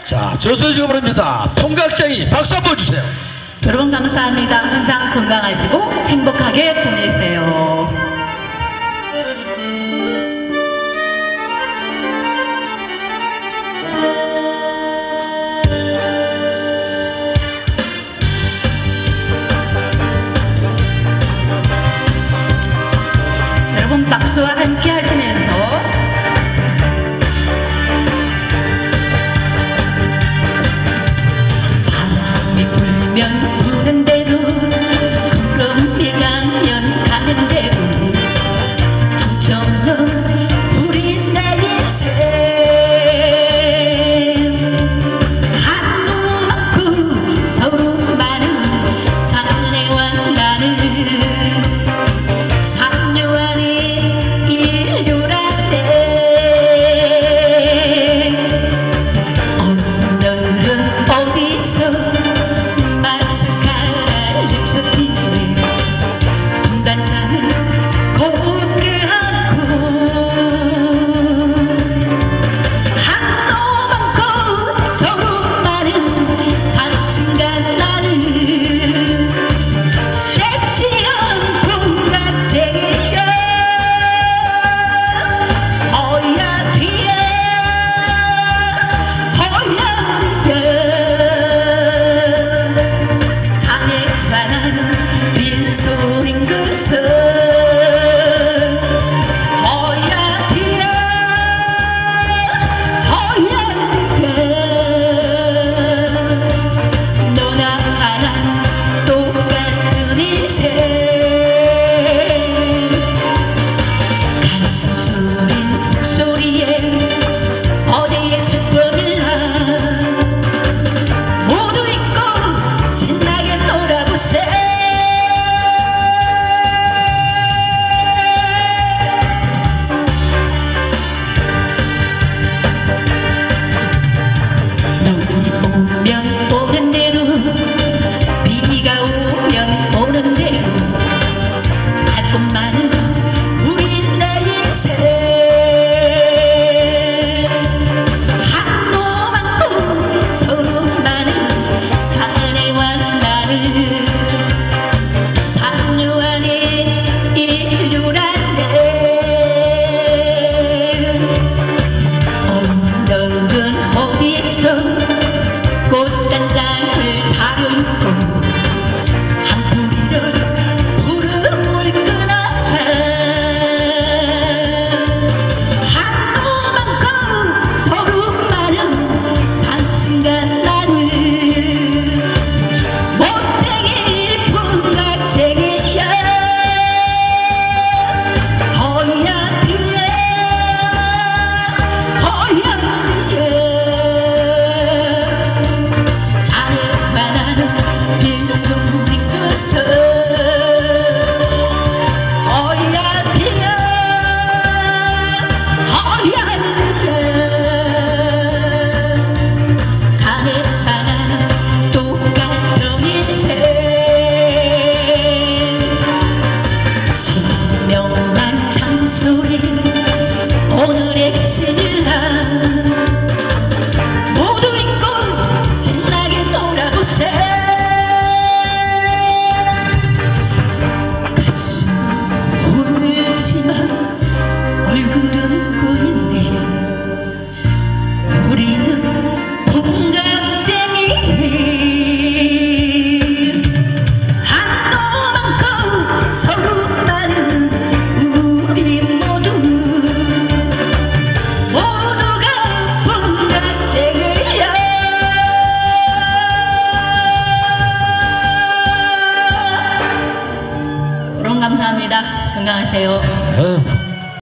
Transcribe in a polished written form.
자, 조서지가 부릅니다. 통각쟁이 박수 한번 주세요. 여러분 감사합니다. 항상 건강하시고 행복하게 보내세요. 여러분 박수와 함께 하시면서 바람이 불면 부는 대로 구름이 가면 가는 대로 점점 우리 내 인생 한도 많고 서로 많은 장래와 나는 빈소린 것은 허야디야 허야디야 너나 하나는 똑같은 인생 가슴 소린 목소리에 어제의 슬픔을 모두 잊고 신나게 놀아보세요. 오면 오는 대로 비가 오면 오는 대로 할 것만은 우리 내 인생 한도 많고 서로 많은 자네와 나는 삼류 안에 인류란데 오늘은 어디서 꽃단장을 차려입고 한 뿌리를 부름을 끄나 한도 많고 서로 많은 당신과 나는 못쟁이 풍각쟁이야 허야디야 허야디야 빈소린 것은 허야디야 허야디야 자네 하나는 똑같은 인생 생명만 창소리 오늘의 신일날 모두 잊고 신나게 놀아보세요. 얼굴은 꼬인데 우리는 풍각쟁이 한도 많고 서로 많은 우리 모두가 풍각쟁이야. 여러분 감사합니다. 건강하세요.